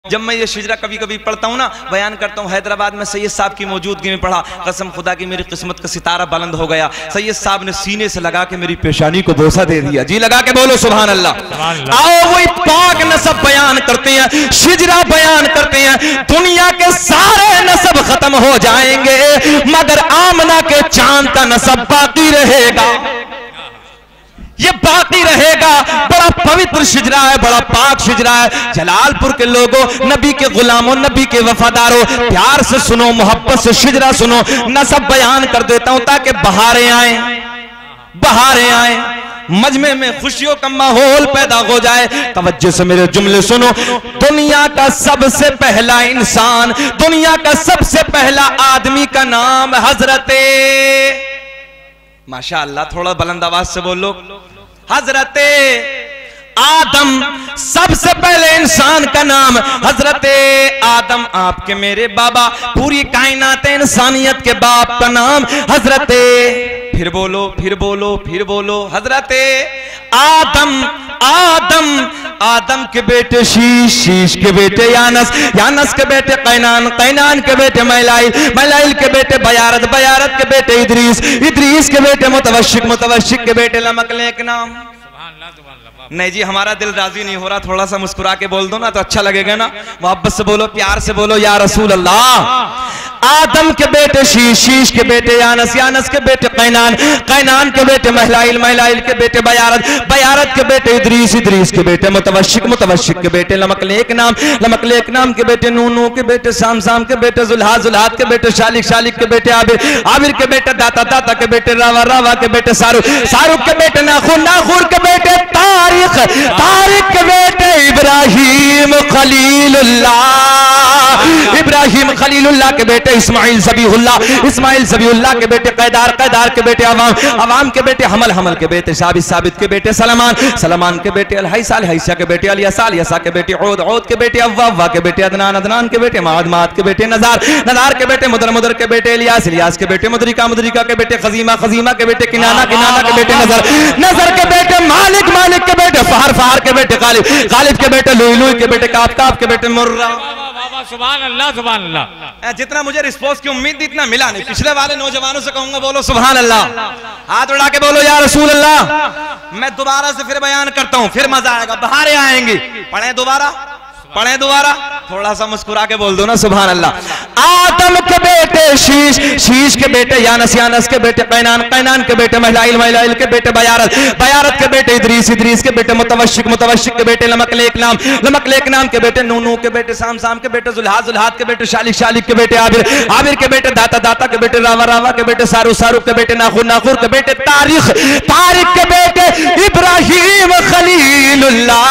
जब मैं ये शिजरा कभी कभी पढ़ता हूँ ना, बयान करता हूँ, हैदराबाद में सैयद साहब की मौजूदगी में पढ़ा, कसम खुदा की मेरी किस्मत का सितारा बुलंद हो गया। सैयद साहब ने सीने से लगा के मेरी पेशानी को बोसा दे दिया। जी लगा के बोलो सुभान अल्लाह। आओ वही पाक नसब बयान करते हैं, शिजरा बयान करते हैं। दुनिया के सारे नसब खत्म हो जाएंगे मगर आमना के चांद का नसब बाकी रहेगा, ये बाकी रहेगा। बड़ा पवित्र शिजरा है, बड़ा पाक शिजरा है। जलालपुर के लोगों, नबी के गुलामों, नबी के वफादारों, प्यार से सुनो, मोहब्बत से शिजरा सुनो। नसब बयान कर देता हूं ताकि बहारें आए, बहारें आए, मजमे में खुशियों का माहौल पैदा हो जाए। तवज्जो से मेरे जुमले सुनो। दुनिया का सबसे पहला इंसान, दुनिया का सबसे पहला आदमी का नाम हजरते, माशाअल्लाह थोड़ा बुलंद आवाज से बोलो, हजरते आदम। सबसे पहले इंसान का नाम हजरते आदम, आपके मेरे बाबा, पूरी कायनात इंसानियत के बाप का नाम हजरते, फिर बोलो फिर बोलो फिर बोलो, हजरते आदम। आदम, आदम के बेटे शीश, शीश के बेटे यानस, यानस के बेटे कैनान, कैनान के बेटे मैलाइल, मैलाइल के बेटे बयारत, बयारत के बेटे इदरीस, इदरीस के बेटे मुतवशिक, मुतवशिक के बेटे लमकलेक नाम। नहीं जी हमारा दिल राजी नहीं हो रहा, थोड़ा सा मुस्कुरा के बोल दो ना तो अच्छा लगेगा ना। मोहब्बत से बोलो, प्यार से बोलो, या रसूल अल्लाह। आदम के बेटे शीश, शीश के बेटे यानस, यानस के बेटे कैनान, कैनान के बेटे महलाइल, महलाइल के बेटे बयारत, बयारत के बेटे इदरीस, इदरीस के बेटे मुतवशिक, मुतवशिक के बेटे लमकलेक नाम, लमकलेक नाम के बेटे नूनू के बेटे शाम, शाम के बेटे जुल्हा, जुल्हात के बेटे शालिक, शालिक के बेटे आबिर, आबिर के बेटे दाता, दाता के बेटे रावा, रावा के बेटे शाहरुख, शाहरुख के बेटे नाखूर, नाखूर के बेटे तारिक, तारिक के बेटे इब्राहिम खलीलुल्लाह, इब्राहिम खलीलुल्लाह के बेटे इस्माइल ज़बीहुल्लाह, इस्माइल ज़बीहुल्लाह के बेटे कैदार, कैदार के बेटे अवाम, अवाम के बेटे हमल, हमल के बेटे साबित, साबित के बेटे सलमान, सलमान के बेटे अलहैसा, अलहैसा के बेटे अलियसा, अलियसा के बेटे औद, औद के बेटे अव्वा, अव्वा के बेटे अदनान, अदनान के बेटे माद, माद के बेटे नज़ार, नज़ार के बेटे मुदर, मुदर के बेटे इलियास, इलियास के बेटे मुदरिका, मुदरिका के बेटे खजीमा, खजीमा के बेटे किनाना, किनाना के बेटे नजर, नजर के बेटे मालिक, मालिक के बेटे फहर, फहर के बेटे गालिब, गालिब के बेटे लुई, लुई के बेटे काफ, काफ के बेटे मुर्रा। सुभान अल्लाह, सुभान अल्लाह। जितना मुझे रिस्पॉन्स की उम्मीद थी इतना मिला नहीं। पिछले वाले नौजवानों से कहूंगा बोलो सुभान अल्लाह, हाथ उड़ा के बोलो या रसूल अल्लाह। मैं दोबारा से फिर बयान करता हूं, फिर मजा आएगा, बहारें आएंगी। पढ़े दोबारा, पढ़े दोबारा, थोड़ा सा मुस्कुरा के बोल दो ना सुभान अल्लाह। आदम के बेटे शीश, शीश के बेटे यानस, यानस के बेटे कैनान, कैनान के बेटे महलाइल, महलाइल के बेटे बयारत, बयारत के बेटे इदरीस, इदरीस के बेटे मुतवशिक, मुतवशिक के बेटे लमकलेक नाम, लमकलेक नाम के बेटे नूनू के बेटे शाम, शाम के बेटे जुल्हा, जुल्हात के बेटे शालिक, शालिक के बेटे आबिर, आबिर के बेटे दाता, दाता के बेटे रावा, रावा के बेटे शाहरुख, शाहरुख के बेटे नाखूर, नाखूर के बेटे तारिक, तारिक के बेटे इब्राहिम खलीलुल्लाह,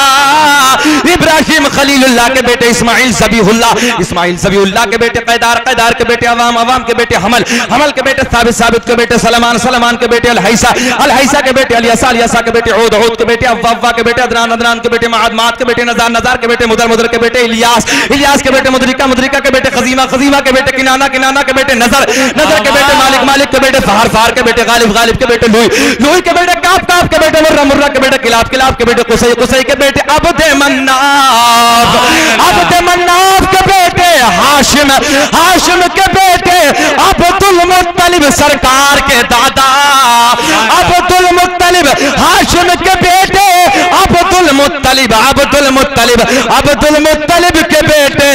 इब्राहिम खलीलुल्लाह के बेटे इस्माइल ज़बीहुल्लाह, इस्माइल ज़बीहुल्लाह के बेटे कैदार, कैदार के बेटे अवाम, अवाम के बेटे हमल, हमल के बेटे साबित, साबित के बेटे सलमान, सलमान के बेटे अलहैसा, अलहैसा के बेटे अलियसा, अलियसा के बेटे औद, औद के बेटे अव्वा, अव्वा के बेटे अदनान, अदनान के बेटे माद, माद के बेटे नज़ार, नज़ार के बेटे मुदर, मुदर के बेटे इलियास, इलियास के बेटे मुदरिका, मुदरिका के बेटे खजीमा, खजीमा के बेटे किनाना, किनाना के बेटे नजर, नजर के बेटे मालिक, मालिक के बेटे फहर, फहर के बेटे गालिब, गालिब के बेटे लुई, लुई के बेटे काफ, काफ के बेटे मुर्रा, मुर्रा के बेटे किलाब, किलाब के बेटे कुसै, कुसै के बेटे अब्द मन्नाफ, अब्द मन्नाफ के बेटे हाशिम, हाशिम के बेटे अब्दुल मुत्तलिब सरकार के दादा, अब्दुल मुत्तलिब हाशिम के बेटे अब्दुल मुत्तलिब, अब्दुल मुत्तलिब, अब्दुल मुत्तलिब के बेटे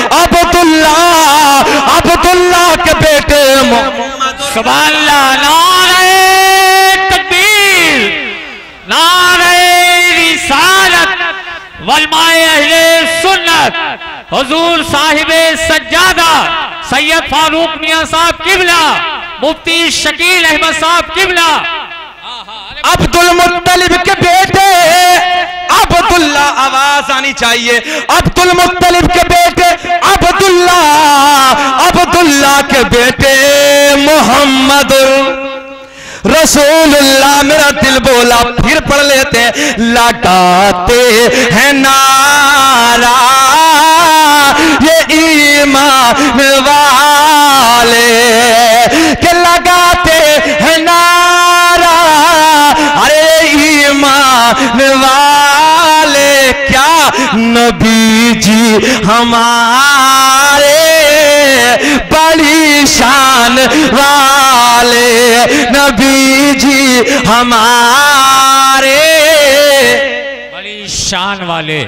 अब्दुल्लाह, अब्दुल्लाह के बेटे सुभान अल्लाह। नारे तकबीर, नारे रिसालत, वलमाए अहले सुन्नत, हुजूर साहिबे सज्जादा सैयद फारूक मियां साहब किबला, मुफ्ती शकील अहमद साहब किबला, अब्दुल मुत्तलिब के बेटे अब्दुल्ला, आवाज आनी चाहिए, अब्दुल मुत्तलिब के बेटे अब्दुल्ला, अब्दुल्ला के बेटे मोहम्मद रसूलुल्लाह। मेरा दिल बोला, फिर पढ़ लेते, लगाते हैं नारा ये ईमान वाले, के लगाते हैं नारा अरे ईमान वाले, क्या नबी जी हमारे बड़ी शान वाले, नबी जी हमारे बड़ी शान वाले,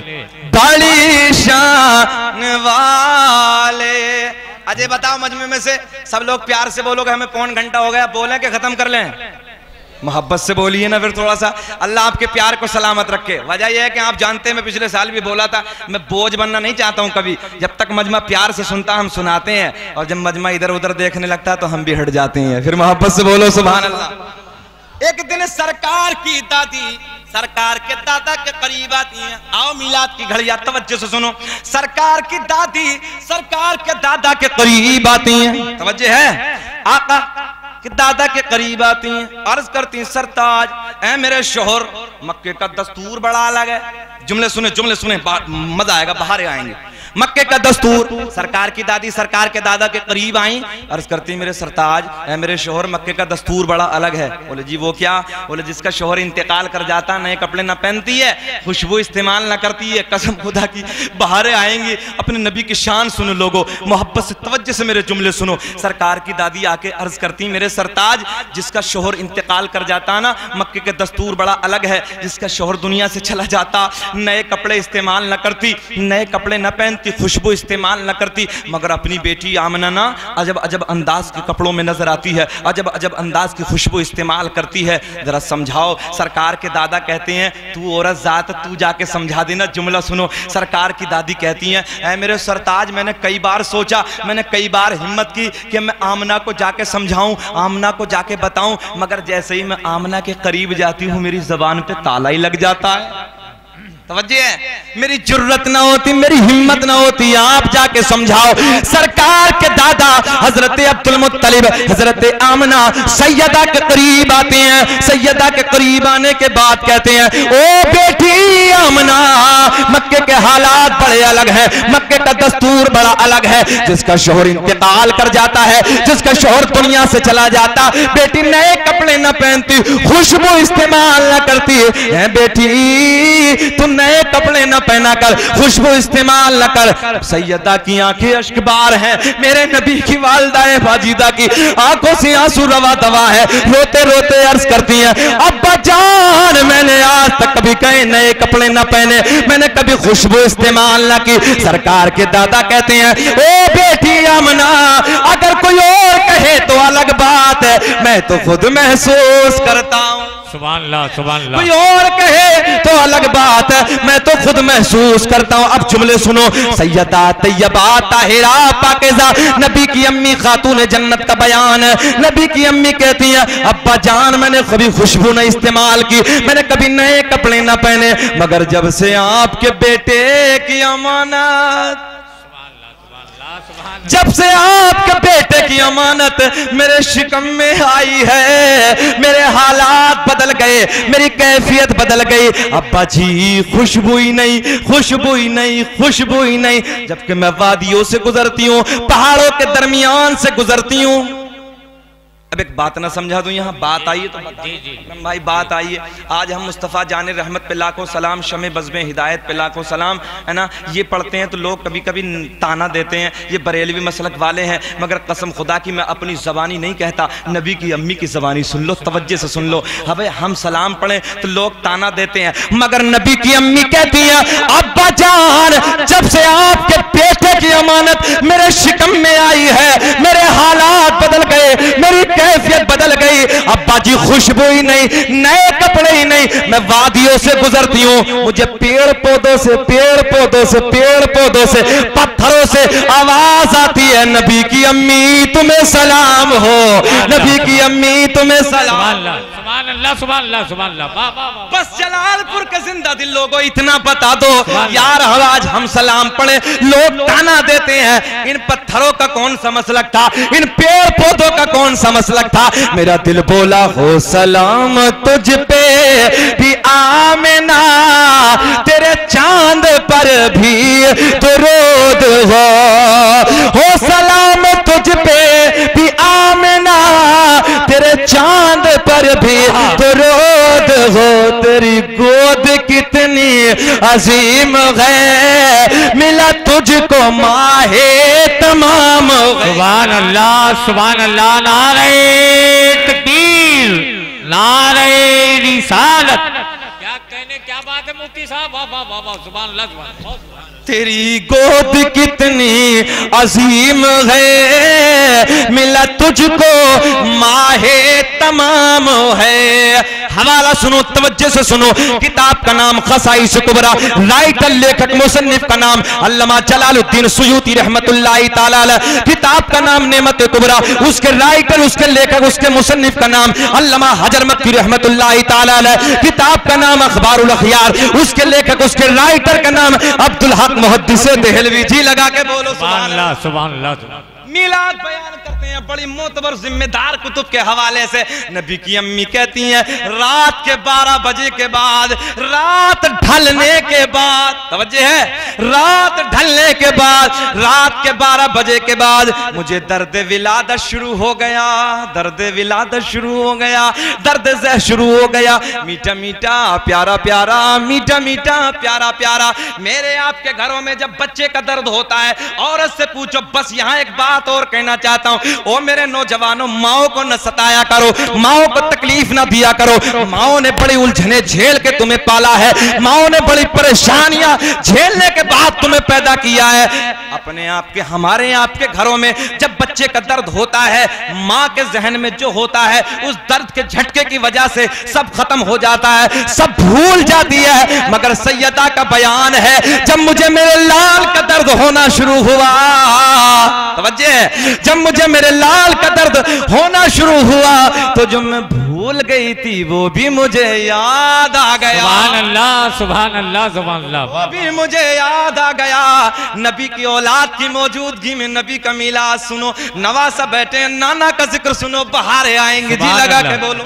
बड़ी शान वाले। अजय बताओ मजमे में से सब लोग प्यार से बोलोगे, हमें पौन घंटा हो गया, बोलें कि खत्म कर लें? मोहब्बत से बोलिए ना फिर थोड़ा सा। अल्लाह आपके प्यार को सलामत रखे। वजह यह है कि आप जानते हैं मैं पिछले साल भी बोला था, मैं बोझ बनना नहीं चाहता हूं कभी। जब तक मजमा प्यार से सुनता हम सुनाते हैं, और जब मजमा इधर उधर देखने लगता है तो हम भी हट जाते हैं। फिर मोहब्बत से बोलो सुभान अल्लाह। एक दिन सरकार की दादी सरकार के दादा के करीब आती हैं। आओ मिलाद की घड़िया तवज्जो से सुनो। सरकार की दादी सरकार के दादा के करीब आती हैं। तवज्जो है? आका कि दादा के करीब आती हैं, अर्ज करती हैं सरताज ऐ मेरे शोहर, मक्के का दस्तूर बड़ा अलग है। जुमले सुने मजा आएगा, बाहर आएंगे। मक्के का दस्तूर। सरकार की दादी सरकार के दादा के करीब आई, अर्ज करती मेरे सरताज ऐ मेरे शोहर, मक्के का दस्तूर बड़ा अलग है। बोले जी वो क्या? बोले जिसका शोहर इंतकाल कर जाता, नए कपड़े ना पहनती है, खुशबू इस्तेमाल ना करती है, कसम खुदा की बाहर आएंगी। अपने नबी की शान सुनो लोगो, मोहब्बत से तवज्जो से मेरे जुमले सुनो। सरकार की दादी आके अर्ज करती मेरे सरताज, जिसका शोहर इंतकाल कर जाता ना, मक्के के दस्तूर बड़ा अलग है। जिसका शोहर दुनिया से चला जाता, नए कपड़े इस्तेमाल न करती, नए कपड़े न पहनती, खुशबू इस्तेमाल न करती, मगर अपनी बेटी आमना ना अजब अजब अंदाज के कपड़ों में नजर आती है, अजब अजब अंदाज की खुशबू इस्तेमाल करती है। जरा समझाओ। सरकार के दादा कहते हैं तू औरत जात, तू जाके समझा देना। जुमला सुनो। सरकार की दादी कहती हैं ऐ मेरे सरताज, मैंने कई बार सोचा, मैंने कई बार हिम्मत की कि मैं आमना को जाके समझाऊं, आमना को जाके बताऊं, मगर जैसे ही मैं आमना के करीब जाती हूं मेरी जुबान पे ताला ही लग जाता है। तवज्जो है? मेरी जुर्रत ना होती, मेरी हिम्मत ना होती, आप जाके समझाओ। सरकार के दादा हजरत अब्दुल मुत्तलिब, हजरत आमना सैयदा के करीब आते हैं। सैयदा के करीब आने के बाद कहते हैं ओ बेटी आमना, मक्के के हालात बड़े अलग हैं, मक्के का दस्तूर बड़ा अलग है। जिसका शोहर इंतकाल कर जाता है, जिसका शोहर दुनिया से चला जाता, बेटी नए कपड़े न पहनती, खुशबू इस्तेमाल न करती है। बेटी तुम नए कपड़े न पहना कर, खुशबू इस्तेमाल न कर। सैयदा की आंखें अश्कबार हैं, मेरे नबी की वालिदा बाजीदा की आंखों से आंसू रवा दवा है। रोते रोते अर्ज करती हैं अब्बा जान, मैंने आज तक कभी कहीं नए कपड़े न पहने, मैंने कभी खुशबू इस्तेमाल न की। सरकार के दादा कहते हैं ओ बेटी आमना, अगर कोई और कहे तो अलग बात है, मैं तो खुद महसूस करता हूं। सुभान अल्लाह, सुभान अल्लाह। कोई और कहे तो अलग बात है, मैं तो खुद महसूस करता हूं। अब जुमले सुनो। सैयदा तैयबा ताहिरा पाकीज़ा, नबी की अम्मी खातून जन्नत का बयान है। नबी की अम्मी कहती हैं अब्बा जान, मैंने कभी खुशबू न इस्तेमाल की, मैंने कभी नए कपड़े न पहने, मगर जब से आपके बेटे की अमानत, जब से आपके बेटे की अमानत मेरे शिकम में आई है, मेरे हालात बदल गए, मेरी कैफियत बदल गई। अब्बा जी खुशबू ही नहीं, खुशबू ही नहीं, खुशबू ही नहीं। जबकि मैं वादियों से गुजरती हूँ, पहाड़ों के दरमियान से गुजरती हूँ। अब एक बात ना समझा दूं, यहाँ बात आई है तो अकरम भाई बात आई है। आज हम मुस्तफ़ा जाने रहमत पे लाखों सलाम, शमे बज़्मे हिदायत पे लाखों सलाम, है ना। ये पढ़ते हैं तो लोग कभी कभी ताना देते हैं ये बरेलवी मसलक वाले हैं, मगर कसम खुदा की मैं अपनी ज़बानी नहीं कहता, नबी की अम्मी की ज़बानी सुन लो, तवज्जो से सुन लो। अब हम सलाम पढ़ें तो लोग ताना देते हैं, मगर नबी की अम्मी कहती हैं अब्बा जान, जब से आपके बेटे की अमानत मेरे शिकम में आई है, मेरे हालात बदल गए, मेरी कैफियत बदल गई। अब्बा जी खुशबू ही नहीं, नए कपड़े ही नहीं, मैं वादियों से गुजरती हूँ, मुझे पेड़ पौधों से, पेड़ पौधों से, पेड़ पौधों से, पत्थरों से आवाज आती है नबी की अम्मी तुम्हें सलाम हो, नबी की अम्मी तुम्हें सलाम। सुभान अल्लाह, सुभान अल्लाह, सुभान अल्लाह। बस जलालपुर के जिंदा दिल लोगों इतना बता दो यार, आज हम सलाम पढ़े, लोग ताना देते हैं इन पत्थरों का कौन सा मसलक था, इन पेड़ पौधों का कौन सा मसलक था। मेरा दिल बोला हो सलाम तुझ पे भी आमिना, तेरे चांद पर भी दुरूद हो सलाम तुझ पे भी आमिना, तेरे चांद पर भी दुरूद हो। तेरी गोद कितनी अजीम है, मिला तुझको माहे तमाम है। सुभान अल्लाह, सुभान अल्लाह। नारे तकबीर, नारे रिसालत। क्या कहने, क्या बात है मुफ्ती साहब, वाह वाह वाह वाह, सुभान अल्लाह, सुभान अल्लाह। तेरी गोद कितनी अजीम है, मिला तुझको माहे तमाम है। हवाला सुनो, तवज्जो से सुनो। किताब का नाम ख़साइस कुबरा, राइटर लेखक मुसन्निफ का नाम अल्लामा जलालुद्दीन सुयूती रहमतुल्लाहि ताला अलैह। किताब का नाम नेमत कुबरा, उसके राइटर, उसके लेखक, उसके मुसन्निफ का नाम अल्लामा हजर मक्की रहमतुल्लाहि ताला अलैह। किताब का नाम अखबारुल अखयार, उसके लेखक, उसके राइटर का नाम अब्दुल हक मुहद्दिसे देहलवी जी। लगा के बोलो सुभान अल्लाह, सुभान अल्लाह। मिलाद बयान करते हैं बड़ी मोतबर जिम्मेदार कुतुब के हवाले से। नबी की अम्मी कहती हैं रात के 12 बजे के बाद, रात ढलने के बाद, तवज्जो है, रात ढलने के बाद, रात के 12 बजे के बाद मुझे दर्द विलादत शुरू हो गया, दर्द विलादत शुरू हो गया, दर्द से शुरू हो गया। मीठा मीठा प्यारा प्यारा, मीठा मीठा प्यारा प्यारा। मेरे आपके घरों में जब बच्चे का दर्द होता है, औरत से पूछो। बस यहाँ एक बात और कहना चाहता हूं, ओ मेरे नौजवानों, माओ को न सताया करो, माओ को तकलीफ न दिया करो। माओ ने बड़ी उलझने झेल के तुम्हें पाला है, माओ ने बड़ी परेशानियां झेलने के बाद तुम्हें पैदा किया है। अपने आप के, हमारे आपके घरों में जब बच्चे का दर्द होता है, माँ के जहन में जो होता है, उस दर्द के झटके की वजह से सब खत्म हो जाता है, सब भूल जाती है। मगर सैयदा का बयान है, जब मुझे मेरे लाल का दर्द होना शुरू हुआ, तवज्जो है, जब मुझे मेरे लाल का दर्द होना शुरू हुआ, तो जो मैं भूल गई थी वो भी मुझे याद आ गया। सुभान अल्लाह, सुभान अल्लाह, सुभान अल्लाह। वो भी मुझे याद आ गया। नबी की औलाद की मौजूदगी में नबी का मिलाद सुनो, नवासा बैठे, नाना का जिक्र सुनो, बहारें आएंगे जी। लगा के बोलो।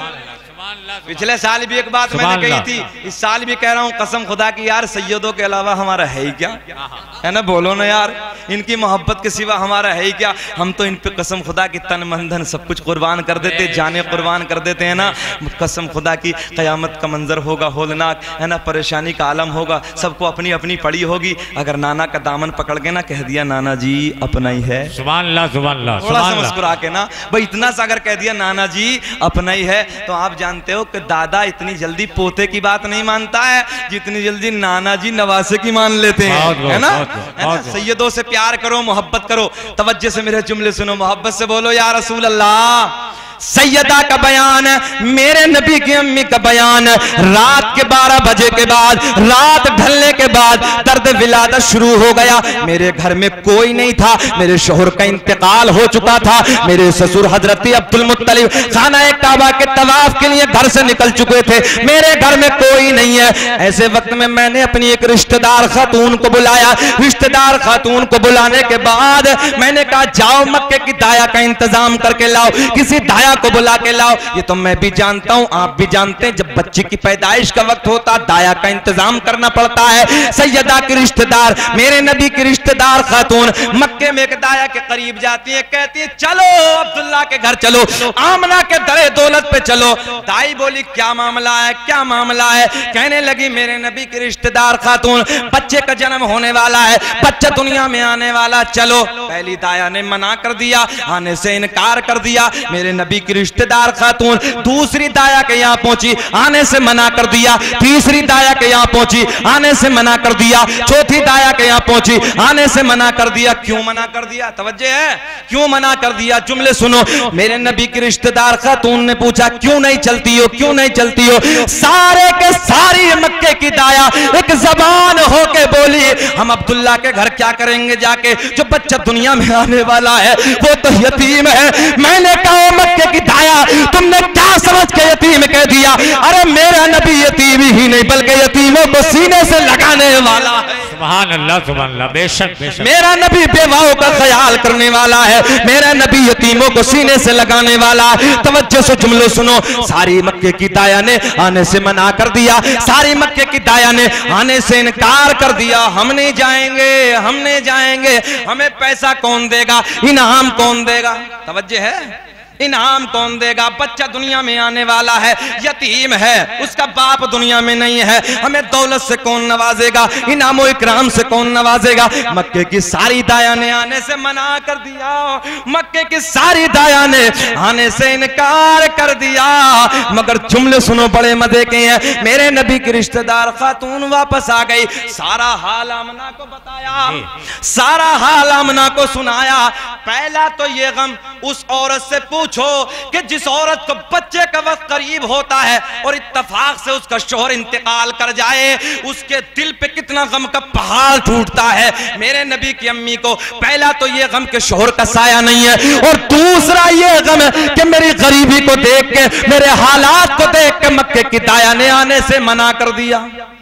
पिछले साल भी एक बात मैंने कही थी, इस साल भी कह रहा हूं कसम खुदा की, यार सैयदों के अलावा हमारा है ही क्या, है ना, बोलो ना यार, इनकी मोहब्बत के सिवा हमारा है ही क्या। हम तो इन पे कसम खुदा की तन मन धन सब कुछ कुर्बान कर देते, जाने कुर्बान कर देते हैं ना। कसम खुदा की कयामत का मंजर होगा होलनाक, है ना, परेशानी का आलम होगा, सबको अपनी अपनी पड़ी होगी। अगर नाना का दामन पकड़ के ना कह दिया नाना जी अपना ही है, सुभान अल्लाह, सुभान अल्लाह, थोड़ा सा मुस्कुरा के ना भाई, इतना सा अगर कह दिया नाना जी अपना ही है, तो आप जानते हो कि दादा इतनी जल्दी पोते की बात नहीं मानता है जितनी जल्दी नाना जी नवासे की मान लेते हैं, है ना। सैयदों से प्यार करो, मोहब्बत करो। तवज्जो से मेरे जुमले सुनो, मोहब्बत से बोलो या रसूल अल्लाह। सैयदा का बयान, मेरे नबी की अम्मी का बयान, रात के 12 बजे के बाद, रात ढलने के बाद दर्द विलादत शुरू हो गया। मेरे घर में कोई नहीं था, मेरे शोहर का इंतकाल हो चुका था, मेरे ससुर हजरत अब्दुल मुत्तलिब खाना काबा के तवाफ के लिए घर से निकल चुके थे, मेरे घर में कोई नहीं है। ऐसे वक्त में मैंने अपनी एक रिश्तेदार खातून को बुलाया। रिश्तेदार खातून को बुलाने के बाद मैंने कहा जाओ मक्के की दाया का इंतजाम करके लाओ, किसी दाया को बुला के लाओ। ये तो मैं भी जानता हूं, आप भी जानते हैं, जब बच्चे की पैदाइश का वक्त होता दाया का इंतजाम करना पड़ता है। सैयदा की रिश्तेदार, मेरे नबी की रिश्तेदार खातून मक्के में एक दाया के करीब जाती है, कहती है चलो अब्दुल्ला के घर चलो, आमना के दरे दौलत पे चलो। दाई बोली क्या मामला है, क्या मामला है। कहने लगी मेरे नबी की रिश्तेदार खातून, बच्चे का जन्म होने वाला है, बच्चा दुनिया में आने वाला, चलो। पहली दाया ने मना कर दिया, आने से इनकार कर दिया। मेरे नबी की रिश्तेदार खातून दूसरी दाया के यहाँ पहुंची, आने से मना कर दिया। तीसरी दाया के यहाँ पहुंची, आने से मना कर दिया। चौथी दाया के यहाँ पहुंची, आने से मना कर दिया। क्यों मना कर दिया, तवज्जो है, क्यों मना कर दिया। जुमले सुनो, मेरे नबी की रिश्तेदार खातून ने पूछा क्यों नहीं चलती हो, क्यों नहीं चलती हो। सारे के सारी मक्के की दाया एक जबान होके बोली हम अब्दुल्ला के घर क्या करेंगे जाके, जो बच्चा दुनिया में आने वाला है वो तो यतीम है। मैंने कहा मक्के की दाया तुमने क्या समझ के यतीम कह दिया। अरे मेरा नबी यतीम ही नहीं बल्कि यतीमों को सीने से लगाने वाला है। सुभान अल्लाह, सुभान अल्लाह, बेशक बेशक। मेरा नबी बेवाओं का ख्याल करने वाला है, मेरा नबी यतीमों को सीने से लगाने वाला है। तवज्जो से जुमले सुनो, सारी मक्के की दाया ने आने से मना कर दिया, सारी मक्के की दाया ने आने से इनकार कर दिया। हम नहीं जाएंगे, हम नहीं जाएंगे, हमें पैसा कौन देगा, इनाम कौन देगा। तवज्जो है, इनाम कौन देगा? बच्चा दुनिया में आने वाला है, यतीम है, उसका बाप दुनिया में नहीं है, हमें दौलत से कौन नवाजेगा? इनाम और इकराम से कौन नवाजेगा? मक्के की सारी दाया ने आने से मना कर दिया, मक्के की सारी दाया ने आने से इनकार कर दिया। मगर जुमले सुनो बड़े मजे के हैं। मेरे नबी की रिश्तेदार खातून वापस आ गई, सारा हाल आमना को बताया, सारा हाल आमना को सुनाया। पहला तो ये गम, उस औरत से पूछो कि जिस औरत को बच्चे का वक्त करीब होता है और इत्तेफाक से उसका शौहर इंतकाल कर जाए, उसके दिल पे कितना गम का पहाड़ टूटता है। मेरे नबी की अम्मी को पहला तो ये गम के शौहर का साया नहीं है, और दूसरा ये गम कि मेरी गरीबी को देख के, मेरे हालात को देख के मक्के की दाया ने आने से मना कर दिया।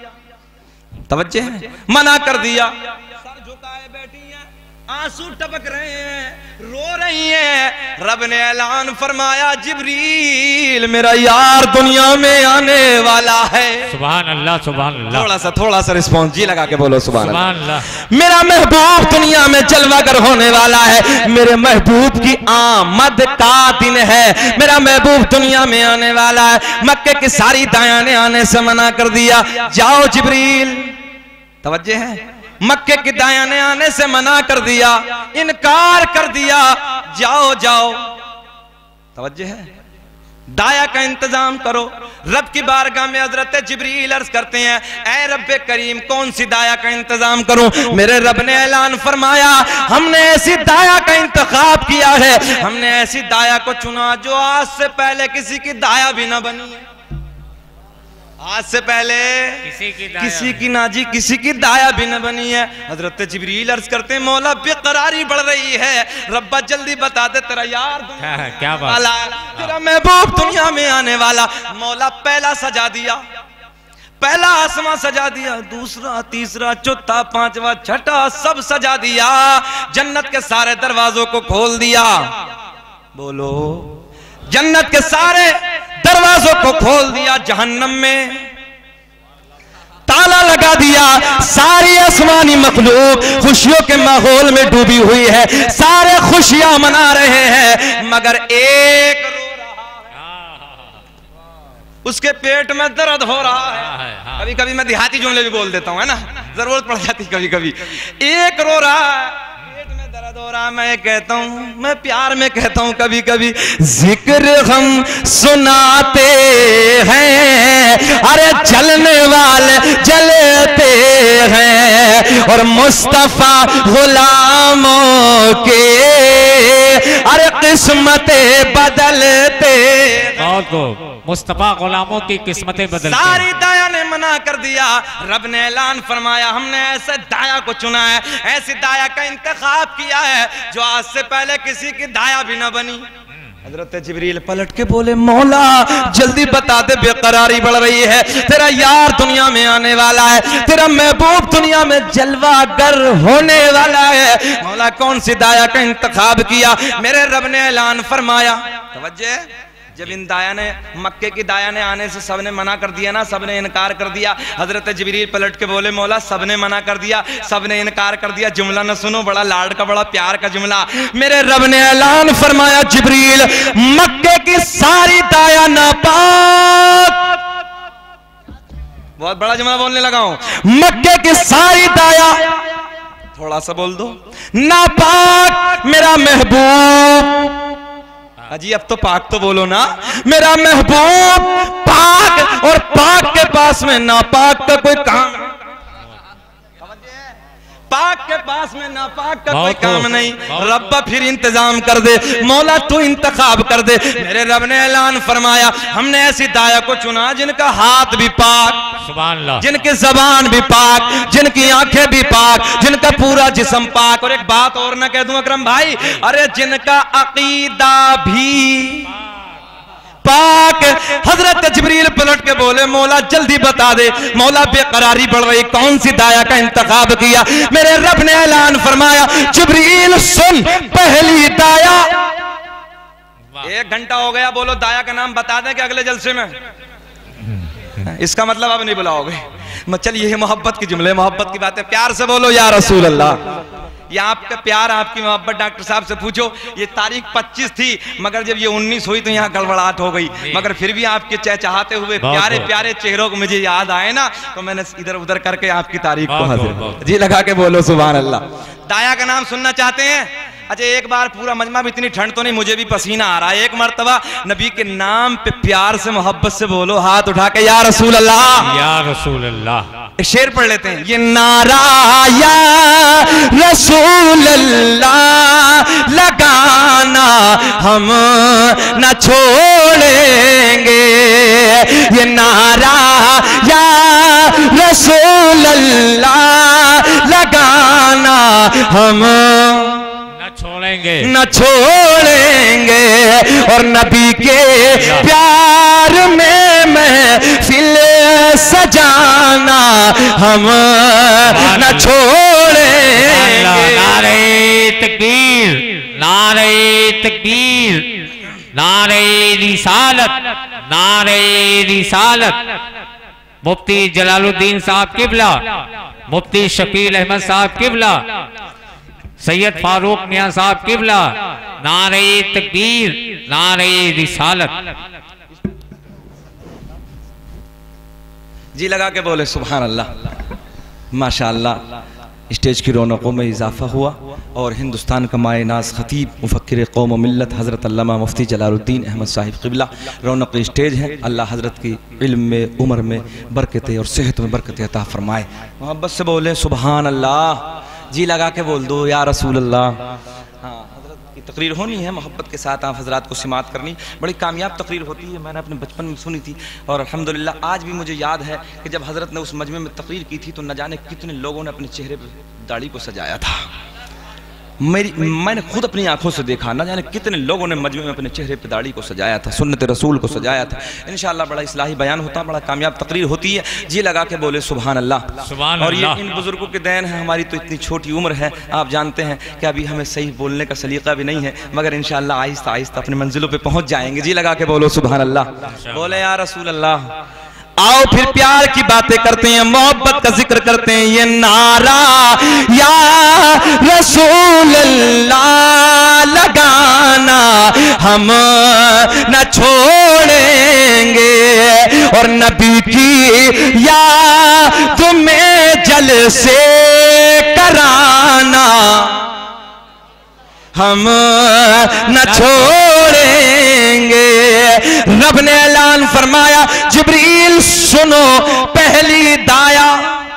तवज्जो है, मना कर दिया। सर झुकाए बैठी हैं, आंसू टपक रहे हैं, रो रही हैं। रब ने ऐलान फरमाया, जिब्रील मेरा यार दुनिया में आने वाला है। सुभान अल्लाह, सुभान अल्लाह। थोड़ा सा रिस्पॉन्स जी लगा के बोलो सुभान अल्लाह। मेरा महबूब दुनिया में जलवागर होने वाला है, मेरे महबूब की आमद का दिन है, मेरा महबूब दुनिया में आने वाला है। मक्के की सारी दाया ने आने से मना कर दिया, जाओ जिब्रील। तवज्जो है, मक्के की दाया ने आने से मना कर दिया, इनकार कर दिया, जाओ जाओ। तवज्जो है, दाया का इंतजाम करो। रब की बारगाह में हजरत जिब्रील अर्ज करते हैं, ऐ रब्बे करीम कौन सी दाया का इंतजाम करूं? मेरे रब ने ऐलान फरमाया, हमने ऐसी दाया का इंतखाब किया है, हमने ऐसी दाया को चुना जो आज से पहले किसी की दाया भी ना बनी है। आज से पहले किसी की नाजी किसी की दाया भी न बनी है। हजरत जिब्रील अर्ज करते हैं, मौला बेकरारी बढ़ रही है, रब्बा जल्दी बता दे तेरा यार क्या बात, तेरा महबूब दुनिया में आने वाला। मौला पहला सजा दिया, पहला आसमां सजा दिया, दूसरा, तीसरा, चौथा, पांचवा, छठा सब सजा दिया। जन्नत के सारे दरवाजों को खोल दिया। बोलो, जन्नत के सारे दरवाजों को खोल दिया, जहन्नम में ताला लगा दिया। सारी आसमानी मखलूक खुशियों के माहौल में डूबी हुई है, सारे खुशियां मना रहे हैं, मगर एक रो रहा, उसके पेट में दर्द हो रहा है। कभी कभी मैं देहाती जुमले भी बोल देता हूं, है ना, जरूरत पड़ जाती कभी कभी। एक रो रहा है, दर्द हो रहा, मैं कहता हूं, मैं प्यार में कहता हूं कभी कभी, जिक्र हम सुनाते हैं, अरे जलने वाले जलते हैं, और मुस्तफा गुलामों के अरे किस्मतें बदलते। मुस्तफा गुलामों की किस्मतें बदलती। सारी दाया ने मना कर दिया। रब ने ऐलान फरमाया, हमने ऐसे दाया को चुना है, ऐसी दाया का इंतखाब किया है जो आज से पहले किसी की दाया भी ना बनी। हजरत जिब्रील पलट के बोले, मौला जल्दी बता दे, बेकरारी बढ़ रही है, तेरा यार दुनिया में आने वाला है, तेरा महबूब दुनिया में जलवागर होने वाला है। मौला कौन सी दाया का इंतखाब किया? मेरे रब ने ऐलान फरमाया। तवज्जो, जब इन दाया ने, मक्के की दाया ने आने से सबने मना कर दिया ना, सबने इनकार कर दिया। हजरत जिब्रील पलट के बोले, मौला सबने मना कर दिया, सबने इनकार कर दिया, जुमला न सुनो, बड़ा लाड का, बड़ा प्यार का जुमला। मेरे रब ने ऐलान फरमाया, जिब्रील मक्के की सारी दाया नापाक। बहुत बड़ा जुमला बोलने लगा हूं, मक्के की सारी दाया, थोड़ा सा बोल दो, नापाक मेरा महबूब। अजी अब तो पाक तो बोलो ना, मेरा महबूब पाक, और पाक के पास में नापाक का कोई काम, पाक के पास में नापाक का कोई काम नहीं। रब्बा फिर इंतजाम कर दे, मौला तू इंतखाब कर दे। मेरे रब ने ऐलान फरमाया, हमने ऐसी दाया को चुना जिनका हाथ भी पाक, सुभान अल्लाह, जिनकी जबान भी पाक, जिनकी आंखें भी पाक, जिनका पूरा जिस्म पाक। और एक बात और ना कह दूं अकरम भाई, अरे जिनका अकीदा भी पाक। हजरत जिब्रील पलट के बोले, मौला जल्दी बता दे, मौला बेकरारी बढ़ रही, कौन सी दाया का इंतखाब किया? मेरे रब ने ऐलान फरमाया, जिब्रील सुन, पहली दाया। 1 घंटा हो गया, बोलो दाया का नाम बता दें कि अगले जलसे में? इसका मतलब अब नहीं बुलाओगे। चलिए, मोहब्बत की जुमले, मोहब्बत की बातें, प्यार से बोलो या रसूल अल्लाह। ये आपका प्यार, आपकी मोहब्बत डॉक्टर साहब से पूछो। ये तारीख 25 थी, मगर जब ये 19 हुई तो यहाँ गड़बड़ाहट हो गई, मगर फिर भी आपके चहचहाते हुए प्यारे प्यारे चेहरों को मुझे याद आए ना, तो मैंने इधर उधर करके आपकी तारीख को हाजिर। जी लगा के बोलो सुभान अल्लाह। दाया का नाम सुनना चाहते हैं? अच्छा एक बार पूरा मजमा में, इतनी ठंड तो नहीं, मुझे भी पसीना आ रहा है। एक मर्तबा नबी के नाम पे प्यार से मोहब्बत से बोलो, हाथ उठा के या रसूल अल्लाह, या रसूल अल्लाह। एक शेर पढ़ लेते हैं। ये नारा या रसूल अल्लाह लगाना हम न छोड़ेंगे, ये नारा या रसूल अल्लाह लगाना हम न छोड़ेंगे, और नबी के प्यार में महफिल सजाना हम न छोड़ेंगे। नारे तकबीर, नारे तकबीर, नारे रिसालत, नारे रिसालत। मुफ्ती जलालुद्दीन साहब किबला, मुफ्ती शकील अहमद साहब किबला, सैयद फारूक मियां साहब किबला, नारे तकबीर, नारे रिसालत। जी लगा के बोले सुभान अल्लाह। माशाअल्लाह स्टेज की रौनकों में इजाफा हुआ और हिंदुस्तान का माए नाज खतीब मुफक्किर कौम व मिल्लत हज़रत अल्लामा मुफ्ती जलालुद्दीन अहमद साहिब क़िबला रौनक स्टेज है। अल्लाह हज़रत की इल्म में, उम्र में बरकतें और सेहत में बरकतें अता फरमाए। मोहब्बत से बोले सुभान अल्लाह। जी लगा के बोल दो या रसूल अल्लाह। हाँ, हज़रत की तकरीर होनी है, मोहब्बत के साथ आप हज़रात को सिमात करनी। बड़ी कामयाब तकरीर होती है, मैंने अपने बचपन में सुनी थी और अल्हम्दुलिल्लाह आज भी मुझे याद है कि जब हज़रत ने उस मजमे में तकरीर की थी तो न जाने कितने लोगों ने अपने चेहरे पर दाढ़ी को सजाया था। मैंने खुद अपनी आंखों से देखा, न जाने कितने लोगों ने मजमे में अपने चेहरे पे दाढ़ी को सजाया था, सुन्नत रसूल को सजाया था। इंशाअल्लाह बड़ा इस्लाही बयान होता है, बड़ा कामयाब तकरीर होती है। जी लगा के बोले सुभान अल्लाह। और ये इन बुजुर्गों के देन है, हमारी तो इतनी छोटी उम्र है, आप जानते हैं कि अभी हमें सही बोलने का सलीका भी नहीं है, मगर इंशाअल्लाह आहिस्ता आहिस्ता अपनी मंजिलों पर पहुँच जाएंगे। जी लगा के बोलो सुभान अल्लाह। बोले या रसूल अल्लाह। आओ फिर प्यार की बातें करते हैं, मोहब्बत का जिक्र करते हैं। ये नारा या रसूल अल्लाह लगाना हम न छोड़ेंगे, और नबी की याद में जलसे कराना हम न छोड़ेंगे। रब ने ऐलान फरमाया, जिब्रील सुनो पहली दाया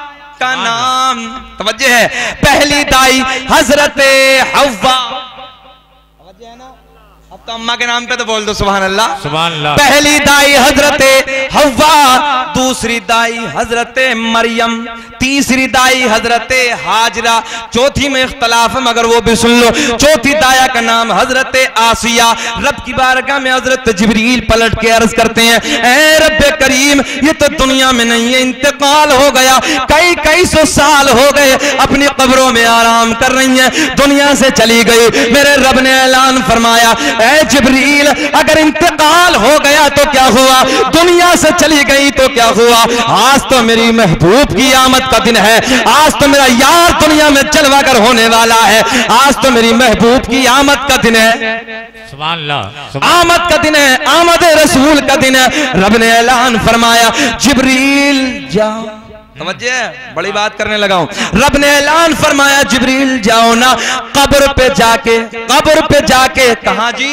का नाम, तवज्जो है, पहली दाई हजरत हव्वा। तवज्जो है ना? अब तो अम्मा के नाम पे तो बोल दो सुभान अल्लाह, सुभान अल्लाह। पहली दाई हजरत हव्वा, दूसरी दाई हजरत मरियम, तीसरी दाई हजरत हाजरा, चौथी में इख्तलाफ है मगर वो भी सुन लो। चौथी दाया का नाम हजरत आसिया। रब की बारगाह में हजरत जिब्रील पलट के अर्ज करते हैं, ऐ रब्बे करीम, ये तो दुनिया में नहीं है, इंतकाल हो गया, कई सौ साल हो गए, अपनी कब्रों में आराम कर रही हैं, दुनिया से चली गई। मेरे रब ने ऐलान फरमाया, ऐ जिब्रील, अगर इंतकाल हो गया तो क्या हुआ, दुनिया से चली गई तो क्या हुआ, आज तो मेरी महबूब की आमद का दिन है, आज तो मेरा यार दुनिया में जलवा कर होने वाला है, आज तो मेरी महबूब की आमद का दिन है, सुभान अल्लाह, आमद का दिन है, आमद रसूल का दिन है। रब ने ऐलान फरमाया, जिब्रील जाओ। समझिए, बड़ी बात करने लगा हूं। रब ने ऐलान फरमाया, जिब्रील जाओ ना कब्र पे जाके, कब्र पे जाके, कहां जी,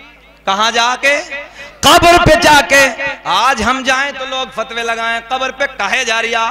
कहां जाके, कब्र पे जाके। आज हम जाएं तो लोग फतवे लगाएं, कब्र पे काहे जा रिया